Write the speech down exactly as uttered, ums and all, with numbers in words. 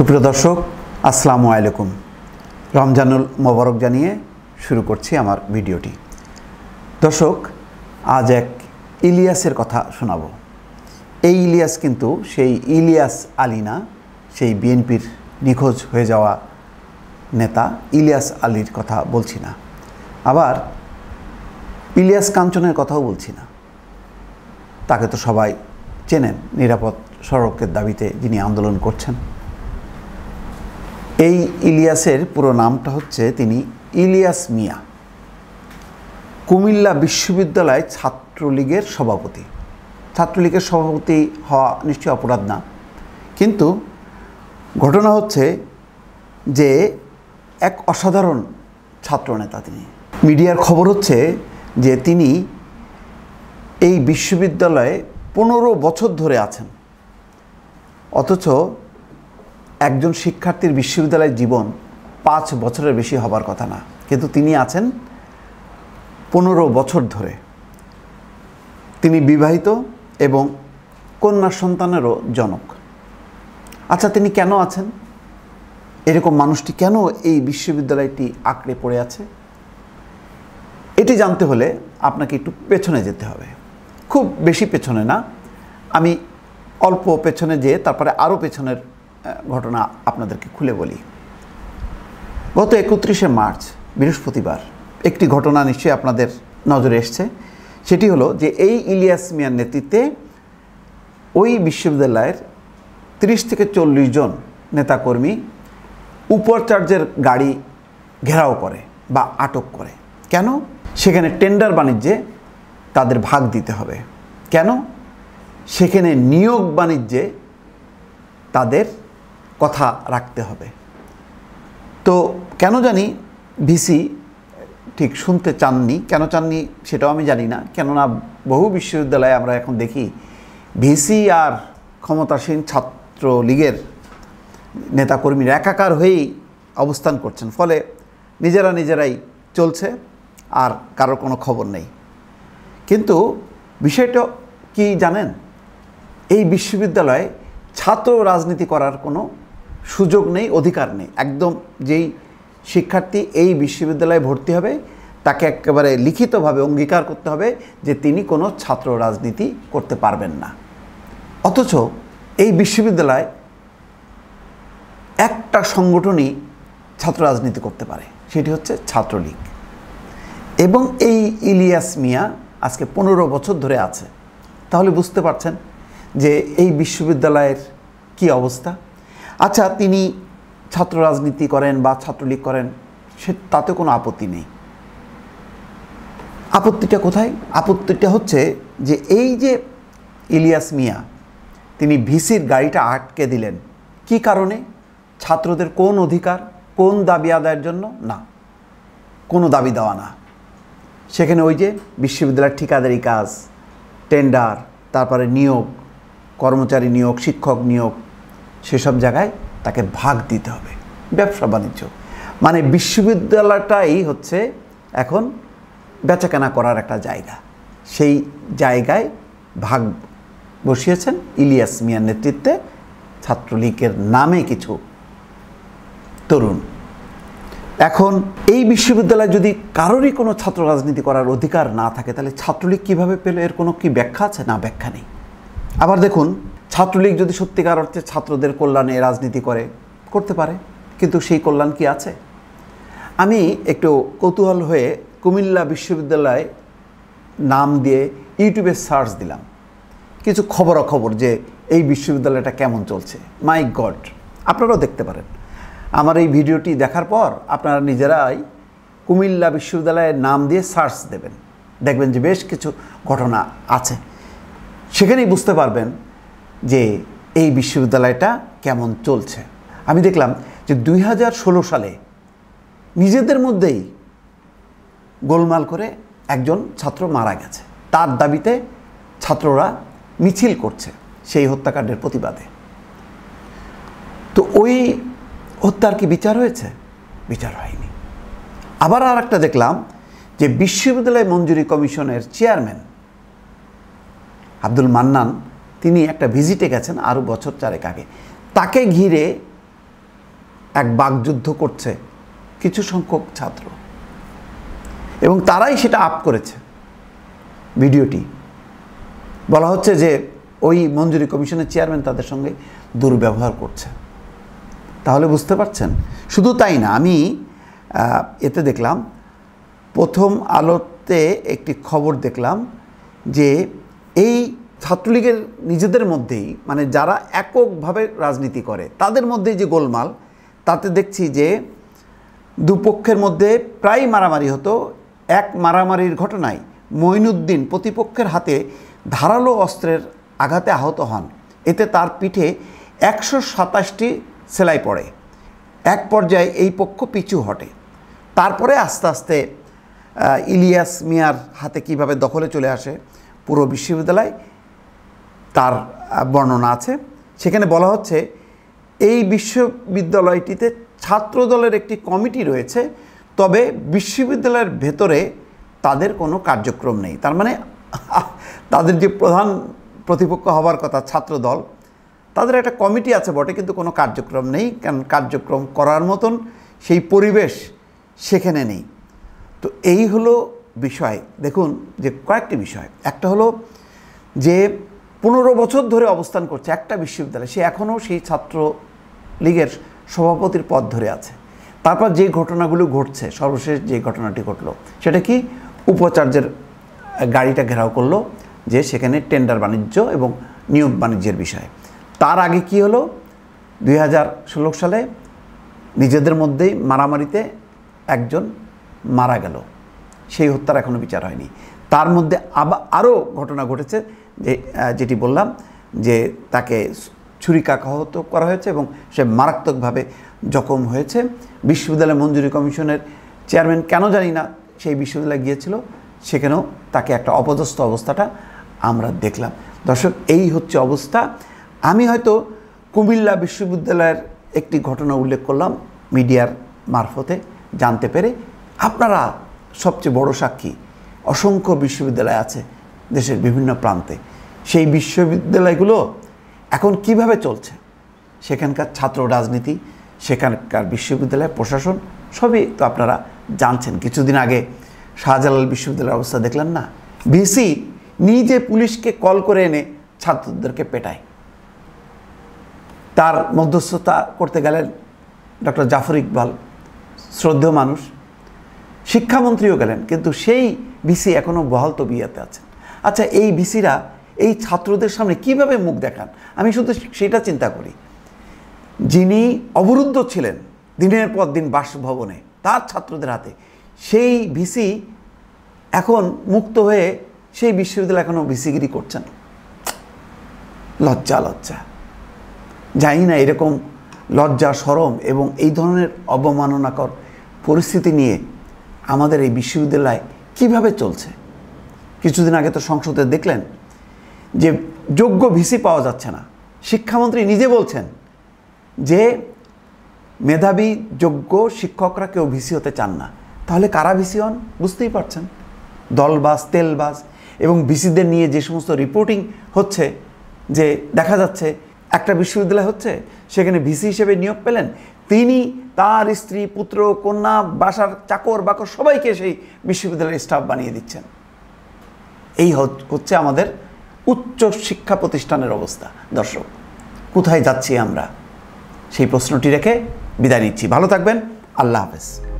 সুপ্রিয় দর্শক, আসসালামু আলাইকুম। রমজানুল মোবারক জানিয়ে শুরু করছি আমার ভিডিওটি। দর্শক, আজ এক ইলিয়াসের কথা শোনাব। এই ইলিয়াস কিন্তু সেই ইলিয়াস আলী না, সেই বিএনপির নিখোঁজ হয়ে যাওয়া নেতা ইলিয়াস আলীর কথা বলছি না, আবার ইলিয়াস কাঞ্চনের কথাও বলছি না। তাকে তো সবাই চেনেন, নিরাপদ সড়কের দাবিতে যিনি আন্দোলন করছেন। এই ইলিয়াসের পুরো নামটা হচ্ছে, তিনি ইলিয়াস মিয়া, কুমিল্লা বিশ্ববিদ্যালয় ছাত্রলীগের সভাপতি। ছাত্রলীগের সভাপতি হওয়া নিশ্চয়ই অপরাধ না, কিন্তু ঘটনা হচ্ছে যে এক অসাধারণ ছাত্রনেতা তিনি। মিডিয়ার খবর হচ্ছে যে তিনি এই বিশ্ববিদ্যালয়ে পনেরো বছর ধরে আছেন, অথচ একজন শিক্ষার্থীর বিশ্ববিদ্যালয়ের জীবন পাঁচ বছরের বেশি হবার কথা না, কিন্তু তিনি আছেন পনেরো বছর ধরে। তিনি বিবাহিত এবং কন্যা সন্তানেরও জনক। আচ্ছা, তিনি কেন আছেন? এরকম মানুষটি কেন এই বিশ্ববিদ্যালয়টি আঁকড়ে পড়ে আছে? এটি জানতে হলে আপনাকে একটু পেছনে যেতে হবে, খুব বেশি পেছনে না, আমি অল্প পেছনে যেয়ে তারপরে আরও পেছনের ঘটনা আপনাদেরকে খুলে বলি। গত একত্রিশে মার্চ বৃহস্পতিবার একটি ঘটনা নিশ্চয়ই আপনাদের নজরে এসছে। সেটি হলো যে এই ইলিয়াস মিয়ার নেতৃত্বে ওই বিশ্ববিদ্যালয়ের তিরিশ থেকে চল্লিশ জন নেতাকর্মী উপাচার্যের গাড়ি ঘেরাও করে বা আটক করে। কেন? সেখানে টেন্ডার বাণিজ্যে তাদের ভাগ দিতে হবে। কেন? সেখানে নিয়োগ বাণিজ্যে তাদের কথা রাখতে হবে। তো কেন জানি ভিসি ঠিক শুনতে চাননি, কেন চাননি সেটাও আমি জানি না। কেননা বহু বিশ্ববিদ্যালয়ে আমরা এখন দেখি ভিসি আর ক্ষমতাসীন ছাত্রলীগের নেতাকর্মীরা একাকার হয়েই অবস্থান করছেন, ফলে নিজেরা নিজেরাই চলছে আর কারোর কোনো খবর নেই। কিন্তু বিষয়টা কি জানেন? এই বিশ্ববিদ্যালয়ে ছাত্র রাজনীতি করার কোনো সুযোগ নেই, অধিকার নেই। একদম যেই শিক্ষার্থী এই বিশ্ববিদ্যালয়ে ভর্তি হবে তাকে একেবারে লিখিতভাবে অঙ্গীকার করতে হবে যে তিনি কোনো ছাত্র রাজনীতি করতে পারবেন না। অথচ এই বিশ্ববিদ্যালয় একটা সংগঠনই ছাত্র রাজনীতি করতে পারে, সেটি হচ্ছে ছাত্রলীগ। এবং এই ইলিয়াস মিয়া আজকে পনেরো বছর ধরে আছে। তাহলে বুঝতে পারছেন যে এই বিশ্ববিদ্যালয়ের কি অবস্থা। আচ্ছা, তিনি ছাত্র রাজনীতি করেন বা ছাত্রলীগ করেন, সে তাতে কোনো আপত্তি নেই। আপত্তিটা কোথায়? আপত্তিটা হচ্ছে যে এই যে ইলিয়াস মিয়া, তিনি ভিসির গাড়িটা আটকে দিলেন কি কারণে? ছাত্রদের কোন অধিকার, কোন দাবি আদায়ের জন্য? না, কোনো দাবি দেওয়া না। সেখানে ওই যে বিশ্ববিদ্যালয়ের ঠিকাদারি কাজ, টেন্ডার, তারপরে নিয়োগ, কর্মচারী নিয়োগ, শিক্ষক নিয়োগ, সেসব জায়গায় তাকে ভাগ দিতে হবে। ব্যবসা বাণিজ্য মানে বিশ্ববিদ্যালয়টাই হচ্ছে এখন বেচাকেনা করার একটা জায়গা। সেই জায়গায় ভাগ বসিয়েছেন ইলিয়াস মিয়ার নেতৃত্বে ছাত্রলীগের নামে কিছু তরুণ। এখন এই বিশ্ববিদ্যালয়ে যদি কারোরই কোনো ছাত্র রাজনীতি করার অধিকার না থাকে, তাহলে ছাত্রলীগ কীভাবে পেল? এর কোনো কি ব্যাখ্যা আছে? না, ব্যাখ্যা নেই। আবার দেখুন, ছাত্রলীগ যদি সত্যিকার অর্থে ছাত্রদের কল্যাণে রাজনীতি করে, করতে পারে, কিন্তু সেই কল্যাণ কি আছে? আমি একটু কৌতূহল হয়ে কুমিল্লা বিশ্ববিদ্যালয় নাম দিয়ে ইউটিউবে সার্চ দিলাম, কিছু খবরাখবর যে এই বিশ্ববিদ্যালয়টা কেমন চলছে। মাই গড, আপনারাও দেখতে পারেন। আমার এই ভিডিওটি দেখার পর আপনারা নিজেরাই কুমিল্লা বিশ্ববিদ্যালয়ের নাম দিয়ে সার্চ দেবেন, দেখবেন যে বেশ কিছু ঘটনা আছে। সেখানেই বুঝতে পারবেন যে এই বিশ্ববিদ্যালয়টা কেমন চলছে। আমি দেখলাম যে দুই হাজার ষোলো সালে নিজেদের মধ্যেই গোলমাল করে একজন ছাত্র মারা গেছে, তার দাবিতে ছাত্ররা মিছিল করছে সেই হত্যাকাণ্ডের প্রতিবাদে। তো ওই হত্যার কি বিচার হয়েছে? বিচার হয়নি। আবার আর একটা দেখলাম যে বিশ্ববিদ্যালয় মঞ্জুরি কমিশনের চেয়ারম্যান আব্দুল মান্নান, তিনি একটা ভিজিটে গেছেন আরও বছর চারেক আগে। তাকে ঘিরে এক বাকযুদ্ধ করছে কিছু সংখ্যক ছাত্র, এবং তারাই সেটা আপ করেছে ভিডিওটি। বলা হচ্ছে যে ওই মঞ্জুরি কমিশনের চেয়ারম্যান তাদের সঙ্গে দুর্ব্যবহার করছে। তাহলে বুঝতে পারছেন। শুধু তাই না, আমি এতে দেখলাম, প্রথম আলোতে একটি খবর দেখলাম যে এই ছাত্রলীগের নিজেদের মধ্যেই, মানে যারা এককভাবে রাজনীতি করে তাদের মধ্যেই যে গোলমাল, তাতে দেখছি যে দুপক্ষের মধ্যে প্রায় মারামারি হতো। এক মারামারির ঘটনায় মঈনুদ্দিন প্রতিপক্ষের হাতে ধারালো অস্ত্রের আঘাতে আহত হন। এতে তার পিঠে একশো সাতাশটি সেলাই পড়ে। এক পর্যায়ে এই পক্ষ পিছু হটে। তারপরে আস্তে আস্তে ইলিয়াস মিয়ার হাতে কিভাবে দখলে চলে আসে পুরো বিশ্ববিদ্যালয়, তার বর্ণনা আছে। সেখানে বলা হচ্ছে এই বিশ্ববিদ্যালয়টিতে ছাত্রদলের একটি কমিটি রয়েছে, তবে বিশ্ববিদ্যালয়ের ভেতরে তাদের কোনো কার্যক্রম নেই। তার মানে তাদের যে প্রধান প্রতিপক্ষ হবার কথা ছাত্রদল, তাদের একটা কমিটি আছে বটে, কিন্তু কোনো কার্যক্রম নেই। কারণ কার্যক্রম করার মতন সেই পরিবেশ সেখানে নেই। তো এই হলো বিষয়। দেখুন যে কয়েকটি বিষয়, একটা হলো যে পনেরো বছর ধরে অবস্থান করছে একটা বিশ্ববিদ্যালয়, সে এখনও সেই ছাত্র লীগের সভাপতির পদ ধরে আছে। তারপর যে ঘটনাগুলো ঘটছে, সর্বশেষ যে ঘটনাটি ঘটলো সেটা কি, উপাচার্যের গাড়িটা ঘেরাও করলো, যে সেখানে টেন্ডার বাণিজ্য এবং নিয়োগ বাণিজ্যের বিষয়। তার আগে কি হলো, দুই হাজার ষোলো সালে নিজেদের মধ্যেই মারামারিতে একজন মারা গেল, সেই হত্যার এখনও বিচার হয়নি। তার মধ্যে আবার আরও ঘটনা ঘটেছে, যে যেটি বললাম যে তাকে ছুরিকাঘাত করা হয়েছে এবং সে মারাত্মকভাবে জখম হয়েছে। বিশ্ববিদ্যালয় মঞ্জুরি কমিশনের চেয়ারম্যান কেন জানি না সেই বিশ্ববিদ্যালয়ে গিয়েছিল, সেখানেও তাকে একটা অপদস্থ অবস্থাটা আমরা দেখলাম। দর্শক, এই হচ্ছে অবস্থা। আমি হয়তো কুমিল্লা বিশ্ববিদ্যালয়ের একটি ঘটনা উল্লেখ করলাম মিডিয়ার মারফতে জানতে পেরে। আপনারা সবচেয়ে বড় সাক্ষী, অসংখ্য বিশ্ববিদ্যালয় আছে দেশের বিভিন্ন প্রান্তে। সেই বিশ্ববিদ্যালয়গুলো এখন কিভাবে চলছে, সেখানকার ছাত্র রাজনীতি, সেখানকার বিশ্ববিদ্যালয় প্রশাসন, সবই তো আপনারা জানছেন। কিছুদিন আগে শাহজালাল বিশ্ববিদ্যালয়ের অবস্থা দেখলেন না, ভিসি নিজে পুলিশকে কল করে এনে ছাত্রদেরকে পেটায়। তার মধ্যস্থতা করতে গেলেন ডক্টর জাফর ইকবাল, শ্রদ্ধেয় মানুষ, শিক্ষামন্ত্রীও গেলেন, কিন্তু সেই ভিসি এখনও বহাল তবিয়তে আছেন। আচ্ছা, এই ভিসিরা এই ছাত্রদের সামনে কিভাবে মুখ দেখান? আমি শুধু সেটা চিন্তা করি। যিনি অবরুদ্ধ ছিলেন দিনের পর দিন বাসভবনে তার ছাত্রদের হাতে, সেই ভিসি এখন মুক্ত হয়ে সেই বিশ্ববিদ্যালয় এখনও ভিসিগিরি করছেন। লজ্জা লজ্জা জানি না এরকম লজ্জা, শরম এবং এই ধরনের অবমাননাকর পরিস্থিতি নিয়ে আমাদের এই বিশ্ববিদ্যালয় কিভাবে চলছে। কিছুদিন আগে তো সংসদে দেখলেন যে যোগ্য ভিসি পাওয়া যাচ্ছে না। শিক্ষামন্ত্রী নিজে বলছেন যে মেধাবী যোগ্য শিক্ষকরা কেউ ভিসি হতে চান না। তাহলে কারা ভিসি হন বুঝতেই পারছেন, দলবাজ, তেলবাজ। এবং ভিসিদের নিয়ে যে সমস্ত রিপোর্টিং হচ্ছে, যে দেখা যাচ্ছে একটা বিশ্ববিদ্যালয় হচ্ছে, সেখানে ভিসি হিসেবে নিয়োগ পেলেন তিনি, তার স্ত্রী, পুত্র, কন্যা, বাসার চাকর বাকর সবাইকে সেই বিশ্ববিদ্যালয়ের স্টাফ বানিয়ে দিচ্ছেন। এই হচ্ছে আমাদের উচ্চ শিক্ষা প্রতিষ্ঠানের অবস্থা। দর্শক, কোথায় যাচ্ছি আমরা, সেই প্রশ্নটি রেখে বিদায় নিচ্ছি। ভালো থাকবেন। আল্লাহ হাফেজ।